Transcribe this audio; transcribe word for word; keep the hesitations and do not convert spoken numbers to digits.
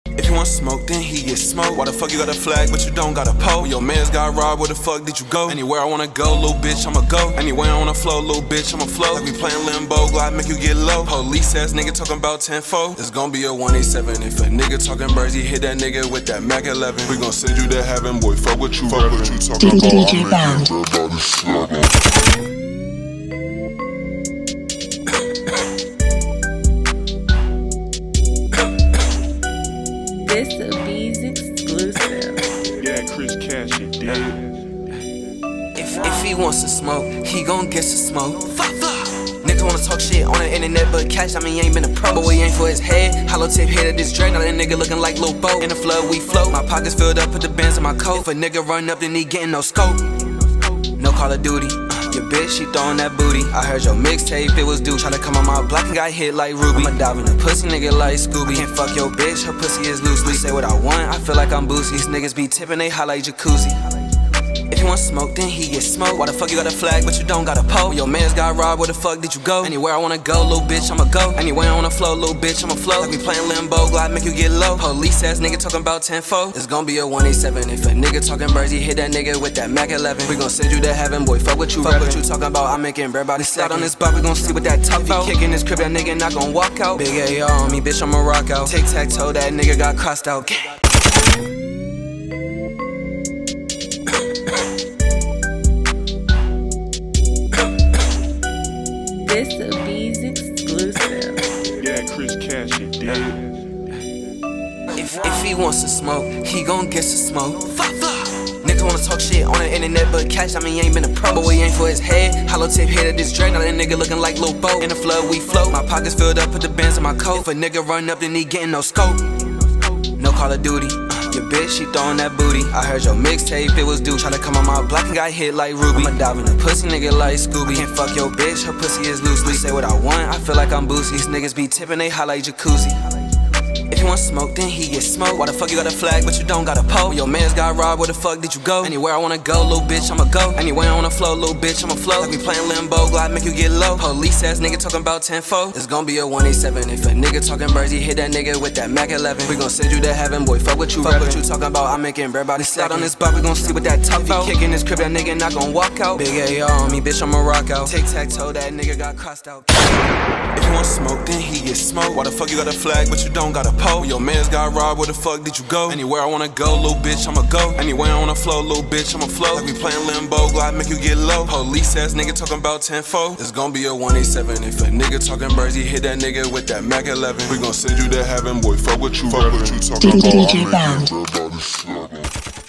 If you want smoke, then he get smoked. Why the fuck you got a flag, but you don't got a pole? When your mans got robbed, where the fuck did you go? Anywhere I wanna go, little bitch, I'ma go. Anywhere I wanna flow, little bitch, I'ma flow. Like we playing limbo, glide make you get low. Police ass nigga talking about ten four. It's gonna be a one eighty-seven. If a nigga talking birds, he hit that nigga with that Mac eleven. We gon' send you to heaven, boy, fuck what you fuck what you talking about. D J Band. This a B's exclusive. Yeah, Chris Cash, you did. If, if he wants to smoke, he gon' get some smoke. Fuck, fuck. Niggas wanna talk shit on the internet, but cash, I mean, ain't been a pro. But we ain't for his head. Hollow tip hit at this drag. Now that nigga looking like Lil Bo. In the flood, we float. My pockets filled up, put the bands in my coat. If a nigga run up, then he getting no scope. No Call of Duty. Your bitch, she throwing that booty. I heard your mixtape, it was due. Tryna come on my block and got hit like Ruby. I'ma dive in a pussy nigga like Scooby. Can't fuck your bitch, her pussy is loosely. Say what I want, I feel like I'm boozy. These niggas be tipping, they hot like jacuzzi. If you want smoke, then he get smoked. Why the fuck you got a flag, but you don't got a pole? When your mans got robbed, where the fuck did you go? Anywhere I wanna go, little bitch, I'ma go. Anywhere I wanna flow, little bitch, I'ma flow. Like we playing limbo, glide make you get low. Police ass nigga talking about ten four. It's gonna be a one eighty-seven. If a nigga talking birds, he hit that nigga with that Mac eleven. We gon' send you to heaven, boy, fuck what you fuck what you talking about. I'm making bread by the slide on this spot, we gon' see what that talk about. Kicking this crib, that nigga not gon' walk out. Big A R on me, bitch, I'ma rock out. Tic-tac-toe, that nigga got crossed out. This a B's exclusive. Yeah, Chris Cash, you did. If, if he wants to smoke, he gon' get some smoke. Fuck, fuck. Niggas wanna talk shit on the internet, but cash, I mean, ain't been a pro. But we ain't for his head. Hollow tip hit at this drag. Now that nigga looking like Lil Bo. In the flood, we float. My pockets filled up, put the bands in my coat. If a nigga run up, then he getting no scope. No Call of Duty. Your bitch, she throwing that booty. I heard your mixtape, it was due. Tryna come on my block and got hit like Ruby. I'ma dive in a pussy nigga like Scooby. Can't fuck your bitch, her pussy is loosely. Say what I want, I feel like I'm boozy. These niggas be tipping, they hot like jacuzzi. If you want smoke, then he get smoked. Why the fuck you got a flag, but you don't got a pole? When your mans got robbed, where the fuck did you go? Anywhere I wanna go, little bitch, I'ma go. Anywhere I wanna flow, little bitch, I'ma flow. Like we playing limbo, glide make you get low. Police ass nigga talking about ten four. It's gonna be a one eighty-seven. If a nigga talking birds, he hit that nigga with that Mac eleven. We gon' send you to heaven, boy, fuck what you fuck what you talking about. I'm making bread by the slide on this spot, we gon' see what that talk about. Kicking this crib, that nigga not gon' walk out. Big A R on me, bitch, I'ma rock out. Tic-tac-toe, that nigga got crossed out. If you want smoke, then he get smoked. Why the fuck you got a flag, but you don't got a pole? When your mans got robbed, where the fuck did you go? Anywhere I wanna go, little bitch, I'ma go. Anywhere I wanna flow, little bitch, I'ma flow. Like we playing limbo, glide make you get low. Police ass nigga talking about ten four. It's gonna be a one eighty-seven. If a nigga talking birds, he hit that nigga with that Mac eleven. We gon' send you to heaven, boy, fuck what you fuck what you talking about. D J Band.